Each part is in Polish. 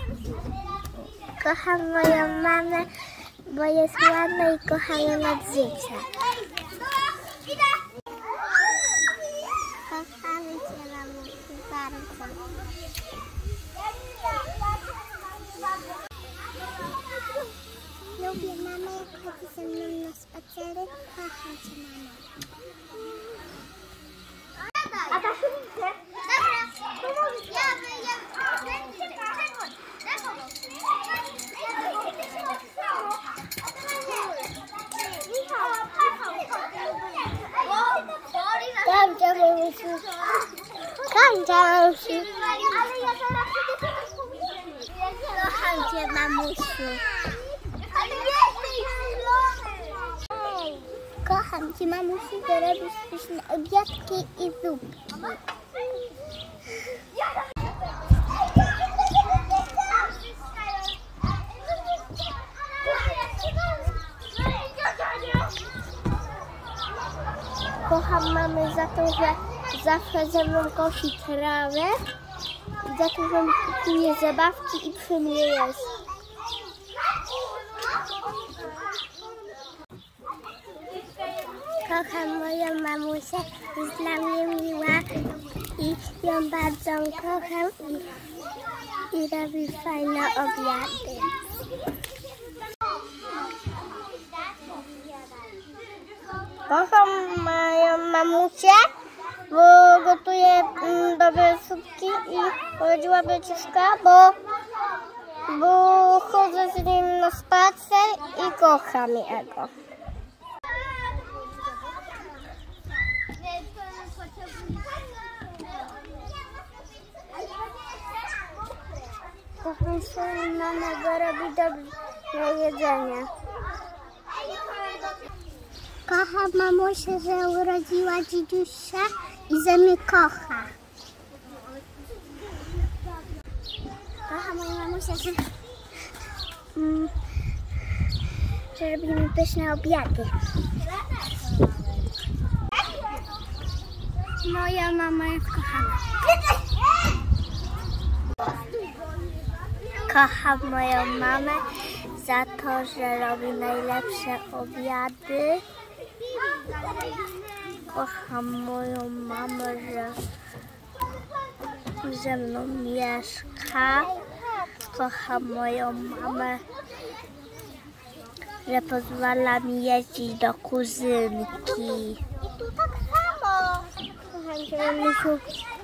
Kocham moją mamę, bo jest ładna i kocham ją od życia. Kochamy cię, mamusiu, bardzo. Lubię mamę, jak chodzi ze mną na spacery. Kocham cię, mamo. A ta szybkę? Dobra, pomóż. Kocham cię, mamusiu. Kocham cię, mamusiu. Kocham cię, mamusiu. Kocham cię, mamusiu, że robisz pyszne obiadki i zupki. Kocham mamę za to, że zawsze ze mną kosi trawę i za to, że mi kupuje zabawki i przy mnie jest. Kocham moją mamusię, jest dla mnie miła i ją bardzo kocham i robi fajne obiady. Kocham moją mamusię, bo gotuje dobre słupki i urodziła Braciszka, bo chodzę z nim na spacer i kocham jego. Kocham swoją mamę, bo robi dobre jedzenie. Kocham mamusię, że urodziła dzidziusia i że mnie kocha. Kocham moją mamusię, że robi mi pyszne obiady. Moja mama jest kochana. Kocham moją mamę za to, że robi najlepsze obiady. Kocham moją mamę, że ze mną mieszka. Kocham moją mamę, że pozwala mi jeździć do kuzynki. I tu tak samo. Kocham cię, mamusiu.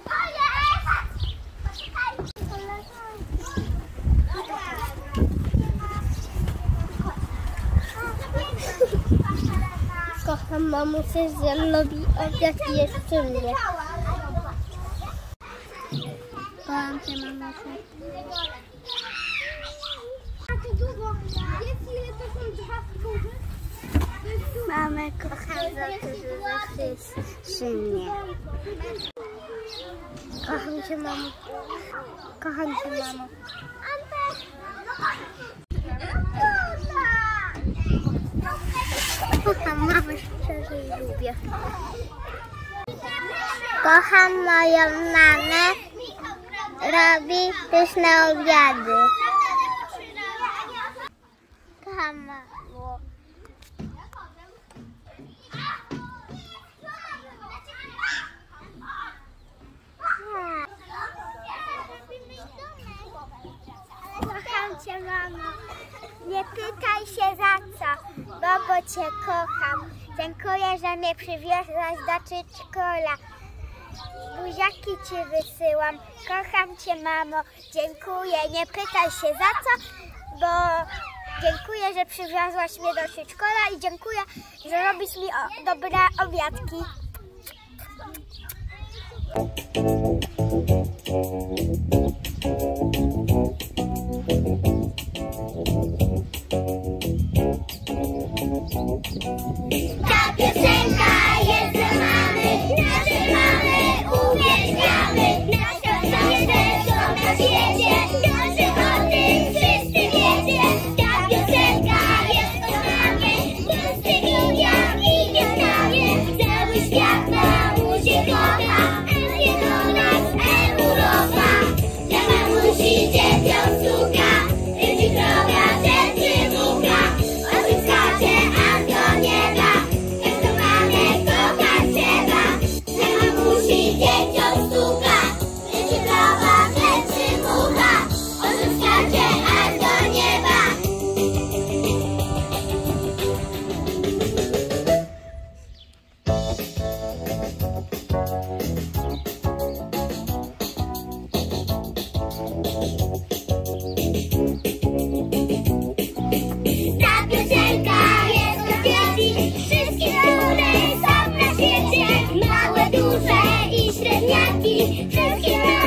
Kocham mamusię, że lubi obiad i jest przy mnie. Kocham cię, mamusiu. Mamę kocham za to, że zawsze jest przy mnie. Kocham cię, mamo. Kocham cię, mamo. Kocham mamę, szczerze i lubię. Kocham moją mamę, robi pyszne obiady. Kocham mamę. Kocham cię, mamo. Nie pytaj się za co, bo cię kocham. Dziękuję, że mnie przywiozłaś do przedszkola. Buziaki ci wysyłam. Kocham cię, mamo. Dziękuję. Nie pytaj się za co, bo dziękuję, że przywiozłaś mnie do przedszkola i dziękuję, że robisz mi dobre obiadki. Ta piosenka jest dla mamy, nasze mamy uwielbiamy. Nasze serce na świecie, nasze o tym wszyscy wiecie. Ta piosenka jest o mamie, prostych ludziach i nieznanie. Cały świat na muzie kocha, do nas Europa. średniaki, wszystkie